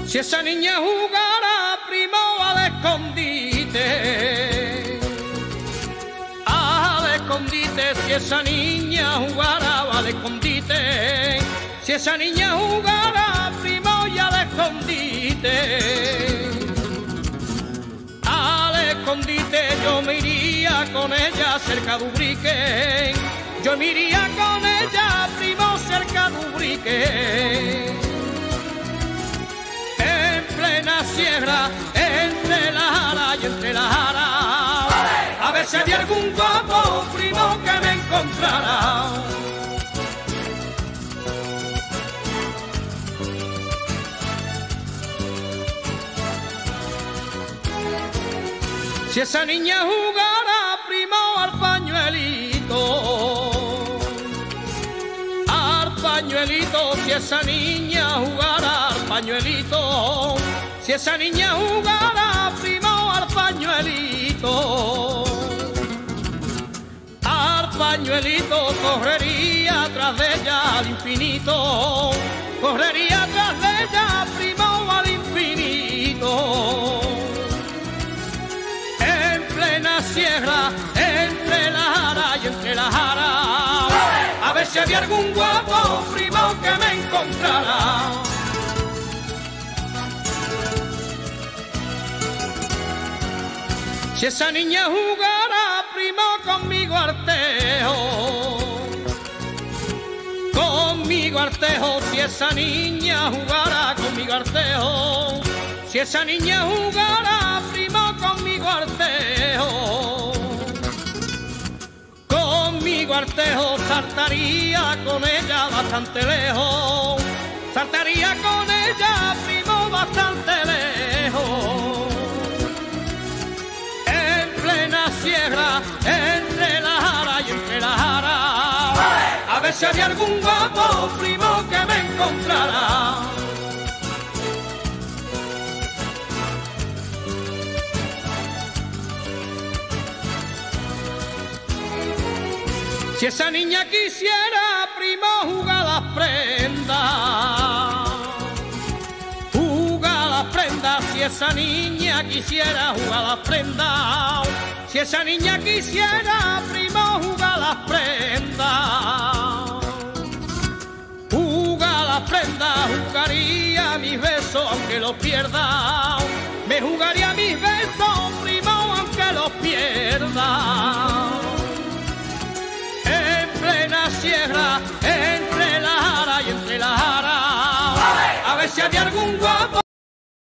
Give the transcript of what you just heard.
Si esa niña jugara primo al escondite, si esa niña jugara al escondite, si esa niña jugara primo y al escondite yo me iría con ella cerca de Ubrique, yo me iría con ella primo cerca de Ubrique, en plena sierra, entre la jara y entre la jara, a ver si había algún guapo primo que me encontrara. Si esa niña jugara primo al pañuelito, si esa niña jugara al pañuelito, si esa niña jugara primo al pañuelito, correría tras de ella al infinito, correría tras de ella primo al infinito. Sierra, entre la jara y entre la jara, a ver si había algún guapo primo que me encontrara. Si esa niña jugara primo conmigo artejo, si esa niña jugara conmigo artejo, si esa niña jugara primo conmigo artejo, saltaría con ella bastante lejos, saltaría con ella primo bastante lejos, en plena sierra, entre la jara y entre la jara, a ver si había algún guapo primo que me encontrara. Si esa niña quisiera primo jugar las prendas, si esa niña quisiera jugar las prendas, si esa niña quisiera primo jugar las prendas, jugaría mis besos aunque los pierda,